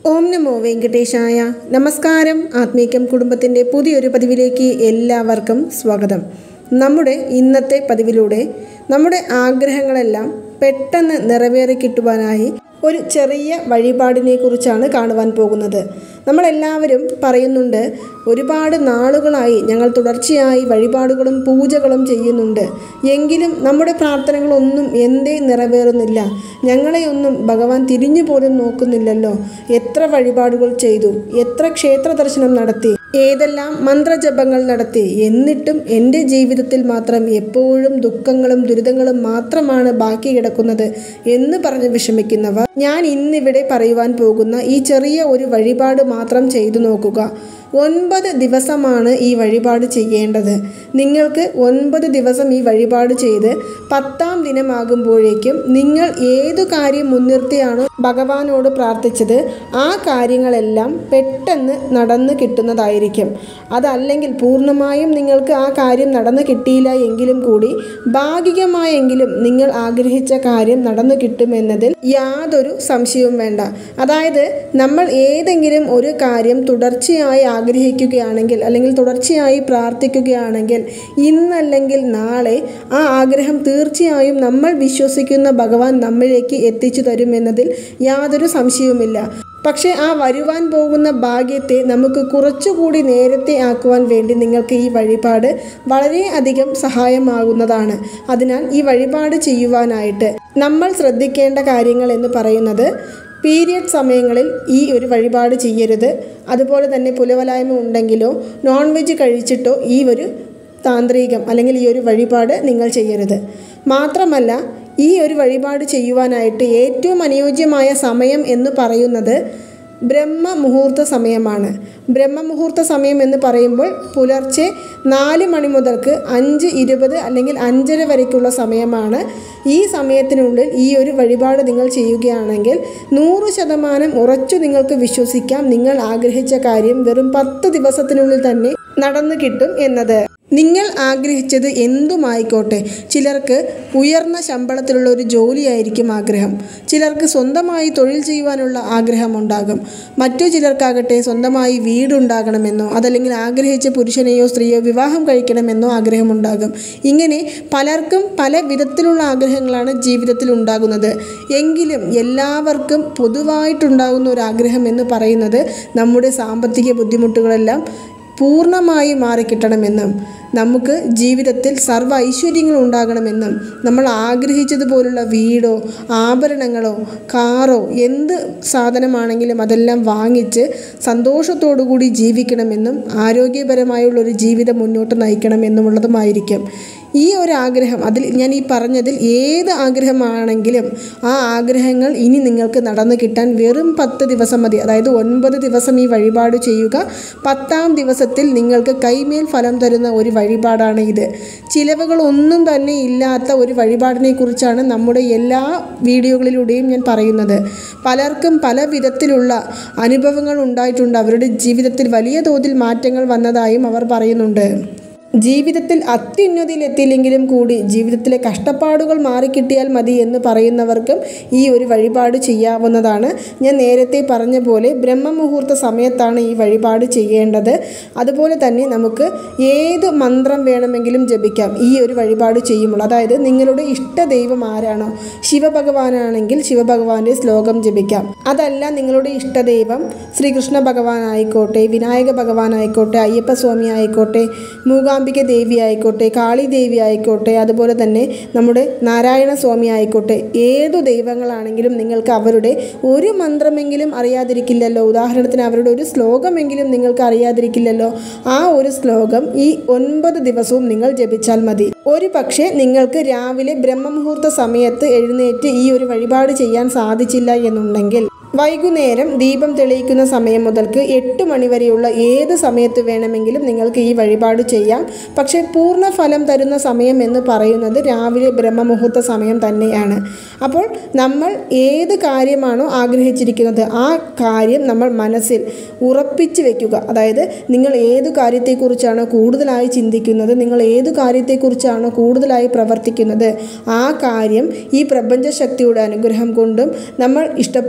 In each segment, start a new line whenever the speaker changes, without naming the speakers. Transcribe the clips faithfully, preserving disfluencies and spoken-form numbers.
ഓം നമോ വെങ്കടേശായ. നമസ്കാരം. ആത്മീകം കുടുംബത്തിൻ്റെ പുതിയൊരു പതിവിലേക്ക് എല്ലാവർക്കും സ്വാഗതം. നമ്മുടെ ഇന്നത്തെ പതിവിലൂടെ നമ്മുടെ ആഗ്രഹങ്ങളെല്ലാം പെട്ടെന്ന് നിറവേറി കിട്ടുവാനായി ഒരു ചെറിയ വഴിപാടിനെ കുറിച്ചാണ് കാണുവാൻ പോകുന്നത്. നമ്മളെല്ലാവരും പറയുന്നുണ്ട്, ഒരുപാട് നാളുകളായി ഞങ്ങൾ തുടർച്ചയായി വഴിപാടുകളും പൂജകളും ചെയ്യുന്നുണ്ട്, എങ്കിലും നമ്മുടെ പ്രാർത്ഥനകളൊന്നും എന്തേ നിറവേറുന്നില്ല, ഞങ്ങളെയൊന്നും ഭഗവാൻ തിരിഞ്ഞു പോലും നോക്കുന്നില്ലല്ലോ, എത്ര വഴിപാടുകൾ ചെയ്തു, എത്ര ക്ഷേത്ര ദർശനം നടത്തി, ഏതെല്ലാം മന്ത്രജപങ്ങൾ നടത്തി, എന്നിട്ടും എൻ്റെ ജീവിതത്തിൽ മാത്രം എപ്പോഴും ദുഃഖങ്ങളും ദുരിതങ്ങളും മാത്രമാണ് ബാക്കി കിടക്കുന്നത് എന്ന് പറഞ്ഞ് വിഷമിക്കുന്നവർ, ഞാൻ ഇന്നിവിടെ പറയുവാൻ പോകുന്ന ഈ ചെറിയ ഒരു വഴിപാട് മാത്രം ചെയ്തു നോക്കുക. ഒൻപത് ദിവസമാണ് ഈ വഴിപാട് ചെയ്യേണ്ടത്. നിങ്ങൾക്ക് ഒൻപത് ദിവസം ഈ വഴിപാട് ചെയ്ത് പത്താം ദിനമാകുമ്പോഴേക്കും നിങ്ങൾ ഏതു കാര്യം മുൻനിർത്തിയാണോ ഭഗവാനോട് പ്രാർത്ഥിച്ചത് ആ കാര്യങ്ങളെല്ലാം പെട്ടെന്ന് നടന്നു കിട്ടുന്നതായിരിക്കും. അതല്ലെങ്കിൽ പൂർണ്ണമായും നിങ്ങൾക്ക് ആ കാര്യം നടന്നു കിട്ടിയില്ല എങ്കിലും കൂടി ഭാഗികമായെങ്കിലും നിങ്ങൾ ആഗ്രഹിച്ച കാര്യം നടന്നു കിട്ടുമെന്നതിൽ യാതൊരു സംശയവും വേണ്ട. അതായത് നമ്മൾ ഏതെങ്കിലും ഒരു കാര്യം തുടർച്ചയായി ആഗ്രഹിക്കുകയാണെങ്കിൽ അല്ലെങ്കിൽ തുടർച്ചയായി പ്രാർത്ഥിക്കുകയാണെങ്കിൽ ഇന്നല്ലെങ്കിൽ നാളെ ആ ആഗ്രഹം തീർച്ചയായും നമ്മൾ വിശ്വസിക്കുന്ന ഭഗവാൻ നമ്മളിലേക്ക് എത്തിച്ചു തരുമെന്നതിൽ യാതൊരു സംശയവുമില്ല. പക്ഷേ ആ വരുവാൻ പോകുന്ന ഭാഗ്യത്തെ നമുക്ക് കുറച്ചുകൂടി നേരത്തെ ആക്കുവാൻ വേണ്ടി നിങ്ങൾക്ക് ഈ വഴിപാട് വളരെ അധികം സഹായമാകുന്നതാണ്. അതിനാൽ ഈ വഴിപാട് ചെയ്യുവാനായിട്ട് നമ്മൾ ശ്രദ്ധിക്കേണ്ട കാര്യങ്ങൾ എന്ന് പറയുന്നത്, പീരിയഡ് സമയങ്ങളിൽ ഈ ഒരു വഴിപാട് ചെയ്യരുത്. അതുപോലെ തന്നെ പുലവലായ്മ ഉണ്ടെങ്കിലോ നോൺ വെജ് കഴിച്ചിട്ടോ ഈ ഒരു താന്ത്രികം അല്ലെങ്കിൽ ഈ ഒരു വഴിപാട് നിങ്ങൾ ചെയ്യരുത്. മാത്രമല്ല, ഈ ഒരു വഴിപാട് ചെയ്യുവാനായിട്ട് ഏറ്റവും അനുയോജ്യമായ സമയം എന്ന് പറയുന്നത് ബ്രഹ്മമുഹൂർത്ത സമയമാണ്. ബ്രഹ്മമുഹൂർത്ത സമയം എന്ന് പറയുമ്പോൾ പുലർച്ചെ നാല് മണി മുതൽക്ക് അഞ്ച് ഇരുപത് അല്ലെങ്കിൽ അഞ്ചര വരയ്ക്കുള്ള സമയമാണ്. ഈ സമയത്തിനുള്ളിൽ ഈ ഒരു വഴിപാട് നിങ്ങൾ ചെയ്യുകയാണെങ്കിൽ നൂറ് ശതമാനം ഉറച്ചു നിങ്ങൾക്ക് വിശ്വസിക്കാം, നിങ്ങൾ ആഗ്രഹിച്ച കാര്യം വെറും പത്ത് ദിവസത്തിനുള്ളിൽ തന്നെ നടന്നു കിട്ടും എന്നത്. നിങ്ങൾ ആഗ്രഹിച്ചത് എന്തുമായിക്കോട്ടെ, ചിലർക്ക് ഉയർന്ന ശമ്പളത്തിലുള്ള ഒരു ജോലിയായിരിക്കും ആഗ്രഹം, ചിലർക്ക് സ്വന്തമായി തൊഴിൽ ചെയ്യുവാനുള്ള ആഗ്രഹമുണ്ടാകും, മറ്റു ചിലർക്കാകട്ടെ സ്വന്തമായി വീടുണ്ടാകണമെന്നോ അതല്ലെങ്കിൽ ആഗ്രഹിച്ച പുരുഷനെയോ സ്ത്രീയോ വിവാഹം കഴിക്കണമെന്നോ ആഗ്രഹമുണ്ടാകും. ഇങ്ങനെ പലർക്കും പല വിധത്തിലുള്ള ആഗ്രഹങ്ങളാണ് ജീവിതത്തിൽ ഉണ്ടാകുന്നത്. എങ്കിലും എല്ലാവർക്കും പൊതുവായിട്ടുണ്ടാകുന്ന ഒരു ആഗ്രഹം എന്ന് പറയുന്നത് നമ്മുടെ സാമ്പത്തിക ബുദ്ധിമുട്ടുകളെല്ലാം പൂർണ്ണമായി മാറിക്കിട്ടണമെന്നും നമുക്ക് ജീവിതത്തിൽ സർവ്വ ഐശ്വര്യങ്ങൾ ഉണ്ടാകണമെന്നും നമ്മൾ ആഗ്രഹിച്ചതുപോലുള്ള വീടോ ആഭരണങ്ങളോ കാറോ എന്ത് സാധനമാണെങ്കിലും അതെല്ലാം വാങ്ങിച്ച് സന്തോഷത്തോടു കൂടി ജീവിക്കണമെന്നും ആരോഗ്യപരമായുള്ളൊരു ജീവിതം മുന്നോട്ട് നയിക്കണമെന്നുമുള്ളതുമായിരിക്കും ഈ ഒരു ആഗ്രഹം. അതിൽ ഞാൻ ഈ പറഞ്ഞതിൽ ഏത് ആഗ്രഹമാണെങ്കിലും ആ ആഗ്രഹങ്ങൾ ഇനി നിങ്ങൾക്ക് നടന്നു കിട്ടാൻ വെറും പത്ത് ദിവസം മതി. അതായത് ഒൻപത് ദിവസം ഈ വഴിപാട് ചെയ്യുക. പത്താം ദിവസത്തിൽ നിങ്ങൾക്ക് കൈമേൽ ഫലം തരുന്ന ഒരു വഴിപാടാണ് ഇത്. ചിലവുകളൊന്നും തന്നെ ഇല്ലാത്ത ഒരു വഴിപാടിനെ കുറിച്ചാണ് നമ്മുടെ എല്ലാ വീഡിയോകളിലൂടെയും ഞാൻ പറയുന്നത്. പലർക്കും പല വിധത്തിലുള്ള അനുഭവങ്ങൾ ഉണ്ടായിട്ടുണ്ട്. അവരുടെ ജീവിതത്തിൽ വലിയ തോതിൽ മാറ്റങ്ങൾ വന്നതായും അവർ പറയുന്നുണ്ട്. ജീവിതത്തിൽ അത്യുന്നതിയിൽ എത്തിയില്ലെങ്കിലും കൂടി ജീവിതത്തിലെ കഷ്ടപ്പാടുകൾ മാറിക്കിട്ടിയാൽ മതി എന്ന് പറയുന്നവർക്കും ഈ ഒരു വഴിപാട് ചെയ്യാവുന്നതാണ്. ഞാൻ നേരത്തെ പറഞ്ഞ പോലെ ബ്രഹ്മമുഹൂർത്ത സമയത്താണ് ഈ വഴിപാട് ചെയ്യേണ്ടത്. അതുപോലെ തന്നെ നമുക്ക് ഏത് മന്ത്രം വേണമെങ്കിലും ജപിക്കാം ഈ ഒരു വഴിപാട് ചെയ്യുമ്പോൾ. അതായത് നിങ്ങളുടെ ഇഷ്ട ദൈവം ആരാണോ, ശിവഭഗവാനാണെങ്കിൽ ശിവഭഗവാന്റെ ശ്ലോകം ജപിക്കാം. അതല്ല നിങ്ങളുടെ ഇഷ്ടദൈവം ശ്രീകൃഷ്ണ ഭഗവാനായിക്കോട്ടെ, വിനായക ഭഗവാനായിക്കോട്ടെ, അയ്യപ്പസ്വാമി ആയിക്കോട്ടെ, മൂകാംബിക ദേവി ആയിക്കോട്ടെ, കാളി ദേവി ആയിക്കോട്ടെ, അതുപോലെ തന്നെ നമ്മുടെ നാരായണ സ്വാമി ആയിക്കോട്ടെ, ഏതു ദൈവങ്ങളാണെങ്കിലും നിങ്ങൾക്ക് അവരുടെ ഒരു മന്ത്രമെങ്കിലും അറിയാതിരിക്കില്ലല്ലോ. ഉദാഹരണത്തിന് അവരുടെ ഒരു ശ്ലോകമെങ്കിലും നിങ്ങൾക്ക് അറിയാതിരിക്കില്ലല്ലോ. ആ ഒരു ശ്ലോകം ഈ ഒൻപത് ദിവസവും നിങ്ങൾ ജപിച്ചാൽ മതി. ഒരു പക്ഷേ നിങ്ങൾക്ക് രാവിലെ ബ്രഹ്മമുഹൂർത്ത സമയത്ത് എഴുന്നേറ്റ് ഈ ഒരു വഴിപാട് ചെയ്യാൻ സാധിച്ചില്ല എന്നുണ്ടെങ്കിൽ വൈകുന്നേരം ദീപം തെളിയിക്കുന്ന സമയം മുതൽക്ക് എട്ട് മണി വരെയുള്ള ഏത് സമയത്ത് വേണമെങ്കിലും നിങ്ങൾക്ക് ഈ വഴിപാട് ചെയ്യാം. പക്ഷേ പൂർണ്ണ ഫലം തരുന്ന സമയം എന്ന് പറയുന്നത് രാവിലെ ബ്രഹ്മമുഹൂർത്ത സമയം തന്നെയാണ്. അപ്പോൾ നമ്മൾ ഏത് കാര്യമാണോ ആഗ്രഹിച്ചിരിക്കുന്നത് ആ കാര്യം നമ്മൾ മനസ്സിൽ ഉറപ്പിച്ച് വെക്കുക. അതായത് നിങ്ങൾ ഏതു കാര്യത്തെക്കുറിച്ചാണോ കൂടുതലായി ചിന്തിക്കുന്നത്, നിങ്ങൾ ഏതു കാര്യത്തെക്കുറിച്ചാണോ കൂടുതലായി പ്രവർത്തിക്കുന്നത്, ആ കാര്യം ഈ പ്രപഞ്ചശക്തിയുടെ അനുഗ്രഹം കൊണ്ടും നമ്മൾ ഇഷ്ടപ്പെടുന്ന അല്ലെങ്കിൽ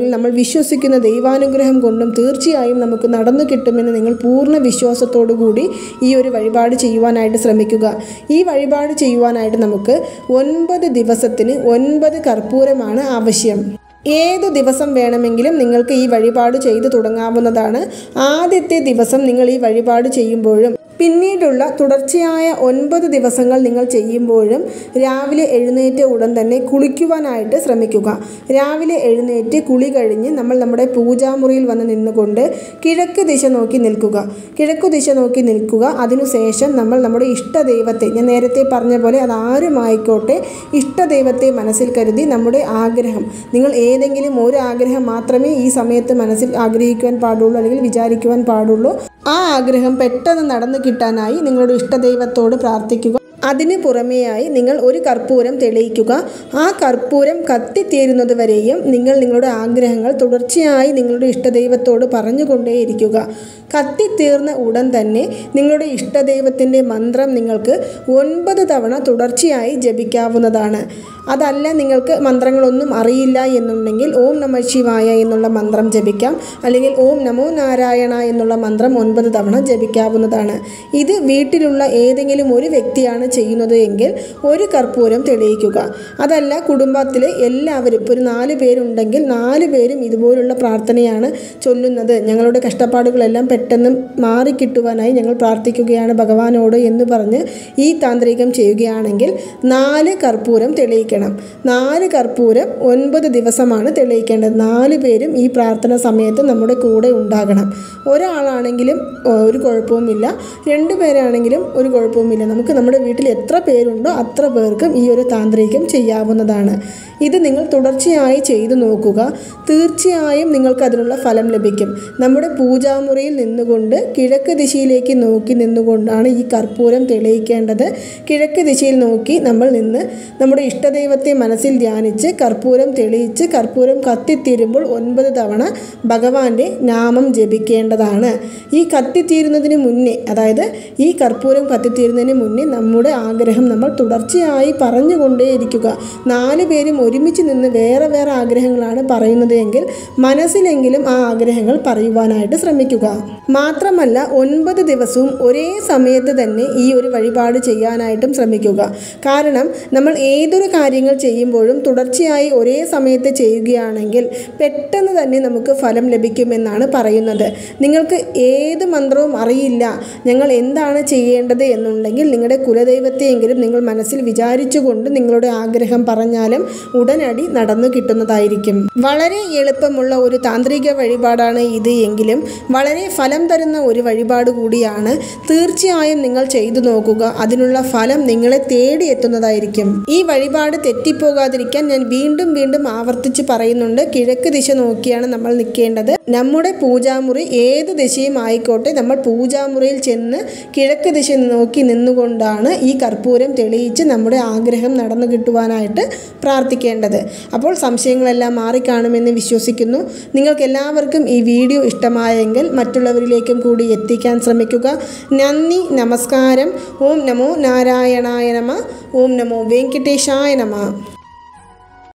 അല്ലെങ്കിൽ നമ്മൾ വിശ്വസിക്കുന്ന ദൈവാനുഗ്രഹം കൊണ്ടും തീർച്ചയായും നമുക്ക് നടന്നു കിട്ടുമെന്ന് നിങ്ങൾ പൂർണ്ണ വിശ്വാസത്തോടു കൂടി ഈ ഒരു വഴിപാട് ചെയ്യുവാനായിട്ട് ശ്രമിക്കുക. ഈ വഴിപാട് ചെയ്യുവാനായിട്ട് നമുക്ക് ഒൻപത് ദിവസത്തിന് ഒൻപത് കർപ്പൂരമാണ് ആവശ്യം. ഏത് ദിവസം വേണമെങ്കിലും നിങ്ങൾക്ക് ഈ വഴിപാട് ചെയ്തു തുടങ്ങാവുന്നതാണ്. ആദ്യത്തെ ദിവസം നിങ്ങൾ ഈ വഴിപാട് ചെയ്യുമ്പോഴും പിന്നീടുള്ള തുടർച്ചയായ ഒൻപത് ദിവസങ്ങൾ നിങ്ങൾ ചെയ്യുമ്പോഴും രാവിലെ എഴുന്നേറ്റ ഉടൻ തന്നെ കുളിക്കുവാനായിട്ട് ശ്രമിക്കുക. രാവിലെ എഴുന്നേറ്റ് കുളി കഴിഞ്ഞ് നമ്മൾ നമ്മുടെ പൂജാമുറിയിൽ വന്ന് നിന്നുകൊണ്ട് കിഴക്ക് ദിശ നോക്കി നിൽക്കുക. കിഴക്കു ദിശ നോക്കി നിൽക്കുക. അതിനുശേഷം നമ്മൾ നമ്മുടെ ഇഷ്ടദൈവത്തെ, ഞാൻ നേരത്തെ പറഞ്ഞ പോലെ അത് ആരുമായിക്കോട്ടെ, ഇഷ്ടദൈവത്തെ മനസ്സിൽ കരുതി നമ്മുടെ ആഗ്രഹം, നിങ്ങൾ ഏതെങ്കിലും ഒരു ആഗ്രഹം മാത്രമേ ഈ സമയത്ത് മനസ്സിൽ ആഗ്രഹിക്കുവാൻ പാടുള്ളൂ അല്ലെങ്കിൽ വിചാരിക്കുവാൻ പാടുള്ളൂ. ആ ആഗ്രഹം പെട്ടെന്ന് നടന്നു കിട്ടാനായി നിങ്ങളുടെ ഇഷ്ടദൈവത്തോട് പ്രാർത്ഥിക്കുക. അതിന് പുറമെയായി നിങ്ങൾ ഒരു കർപ്പൂരം തെളിയിക്കുക. ആ കർപ്പൂരം കത്തിത്തീരുന്നത് വരെയും നിങ്ങൾ നിങ്ങളുടെ ആഗ്രഹങ്ങൾ തുടർച്ചയായി നിങ്ങളുടെ ഇഷ്ടദൈവത്തോട് പറഞ്ഞുകൊണ്ടേയിരിക്കുക. കത്തിത്തീർന്ന ഉടൻ തന്നെ നിങ്ങളുടെ ഇഷ്ടദൈവത്തിൻ്റെ മന്ത്രം നിങ്ങൾക്ക് ഒൻപത് തവണ തുടർച്ചയായി ജപിക്കാവുന്നതാണ്. അതല്ല നിങ്ങൾക്ക് മന്ത്രങ്ങളൊന്നും അറിയില്ല എന്നുണ്ടെങ്കിൽ ഓം നമഃ ശിവായ എന്നുള്ള മന്ത്രം ജപിക്കാം, അല്ലെങ്കിൽ ഓം നമോ നാരായണ എന്നുള്ള മന്ത്രം ഒൻപത് തവണ ജപിക്കാവുന്നതാണ്. ഇത് വീട്ടിലുള്ള ഏതെങ്കിലും ഒരു വ്യക്തിയാണ് ചെയ്യുന്നത് എങ്കിൽ ഒരു കർപ്പൂരം തെളിയിക്കുക. അതല്ല കുടുംബത്തിലെ എല്ലാവരും, ഇപ്പോൾ ഒരു നാല് പേരുണ്ടെങ്കിൽ നാല് പേരും ഇതുപോലുള്ള പ്രാർത്ഥനയാണ് ചൊല്ലുന്നത്, ഞങ്ങളുടെ കഷ്ടപ്പാടുകളെല്ലാം പെട്ടെന്ന് മാറിക്കിട്ടുവാനായി ഞങ്ങൾ പ്രാർത്ഥിക്കുകയാണ് ഭഗവാനോട് എന്ന് പറഞ്ഞ് ഈ താന്ത്രികം ചെയ്യുകയാണെങ്കിൽ നാല് കർപ്പൂരം തെളിയിക്കണം. നാല് കർപ്പൂരം ഒൻപത് ദിവസമാണ് തെളിയിക്കേണ്ടത്. നാല് പേരും ഈ പ്രാർത്ഥന സമയത്ത് നമ്മുടെ കൂടെ ഉണ്ടാകണം. ഒരാളാണെങ്കിലും ഒരു കുഴപ്പവുമില്ല, രണ്ടു പേരാണെങ്കിലും ഒരു കുഴപ്പവുമില്ല. നമുക്ക് നമ്മുടെ വീട്ടിൽ എത്ര പേരുണ്ടോ അത്ര പേർക്കും ഈ ഒരു താന്ത്രികം ചെയ്യാവുന്നതാണ്. ഇത് നിങ്ങൾ തുടർച്ചയായി ചെയ്തു നോക്കുക. തീർച്ചയായും നിങ്ങൾക്ക് അതിനുള്ള ഫലം ലഭിക്കും. നമ്മുടെ പൂജാമുറിയിൽ നിന്നുകൊണ്ട് കിഴക്ക് ദിശയിലേക്ക് നോക്കി നിന്നുകൊണ്ടാണ് ഈ കർപ്പൂരം തെളിയിക്കേണ്ടത്. കിഴക്ക് ദിശയിൽ നോക്കി നമ്മൾ നിന്ന് നമ്മുടെ ഇഷ്ടദൈവത്തെ മനസ്സിൽ ധ്യാനിച്ച് കർപ്പൂരം തെളിയിച്ച് കർപ്പൂരം കത്തിത്തീരുമ്പോൾ ഒൻപത് തവണ ഭഗവാന്റെ നാമം ജപിക്കേണ്ടതാണ്. ഈ കത്തിത്തീരുന്നതിന് മുന്നേ, അതായത് ഈ കർപ്പൂരം കത്തിത്തീരുന്നതിന് മുന്നേ നമ്മുടെ ആഗ്രഹം നമ്മൾ തുടർച്ചയായി പറഞ്ഞുകൊണ്ടേയിരിക്കുക. നാല് പേരും ഒരുമിച്ച് നിന്ന് വേറെ വേറെ ആഗ്രഹങ്ങളാണ് പറയുന്നത് എങ്കിൽ മനസ്സിലെങ്കിലും ആ ആഗ്രഹങ്ങൾ പറയുവാനായിട്ട് ശ്രമിക്കുക. മാത്രമല്ല ഒൻപത് ദിവസവും ഒരേ സമയത്ത് തന്നെ ഈ ഒരു വഴിപാട് ചെയ്യാനായിട്ടും ശ്രമിക്കുക. കാരണം നമ്മൾ ഏതൊരു കാര്യങ്ങൾ ചെയ്യുമ്പോഴും തുടർച്ചയായി ഒരേ സമയത്ത് ചെയ്യുകയാണെങ്കിൽ പെട്ടെന്ന് തന്നെ നമുക്ക് ഫലം ലഭിക്കുമെന്നാണ് പറയുന്നത്. നിങ്ങൾക്ക് ഏത് മന്ത്രവും അറിയില്ല, ഞങ്ങൾ എന്താണ് ചെയ്യേണ്ടത് എന്നുണ്ടെങ്കിൽ നിങ്ങളുടെ കുലദൈവത്തെയെങ്കിലും നിങ്ങൾ മനസ്സിൽ വിചാരിച്ചുകൊണ്ട് നിങ്ങളുടെ ആഗ്രഹം പറഞ്ഞാലും ഉടനടി നടന്നു കിട്ടുന്നതായിരിക്കും. വളരെ എളുപ്പമുള്ള ഒരു താന്ത്രിക വഴിപാടാണ് ഇത് എങ്കിലും വളരെ ഫലം തരുന്ന ഒരു വഴിപാട് കൂടിയാണ്. തീർച്ചയായും നിങ്ങൾ ചെയ്തു നോക്കുക. അതിനുള്ള ഫലം നിങ്ങളെ തേടി എത്തുന്നതായിരിക്കും. ഈ വഴിപാട് തെറ്റിപ്പോകാതിരിക്കാൻ ഞാൻ വീണ്ടും വീണ്ടും ആവർത്തിച്ച് പറയുന്നുണ്ട്. കിഴക്ക് ദിശ നോക്കിയാണ് നമ്മൾ നിൽക്കേണ്ടത്. നമ്മുടെ പൂജാമുറി ഏത് ദിശയും ആയിക്കോട്ടെ, നമ്മൾ പൂജാമുറിയിൽ ചെന്ന് കിഴക്ക് ദിശ നോക്കി നിന്നുകൊണ്ടാണ് ഈ കർപ്പൂരം തെളിയിച്ച് നമ്മുടെ ആഗ്രഹം നടന്നു കിട്ടുവാനായിട്ട് പ്രാർത്ഥിക്കേണ്ടത്. അപ്പോൾ സംശയങ്ങളെല്ലാം മാറിക്കാണുമെന്ന് വിശ്വസിക്കുന്നു. നിങ്ങൾക്ക് എല്ലാവർക്കും ഈ വീഡിയോ ഇഷ്ടമായെങ്കിൽ മറ്റുള്ളവരിലേക്കും കൂടി എത്തിക്കാൻ ശ്രമിക്കുക. നന്ദി, നമസ്കാരം. ഓം നമോ നാരായണായ നമഃ. ഓം നമോ വെങ്കിടേശായ നമഃ.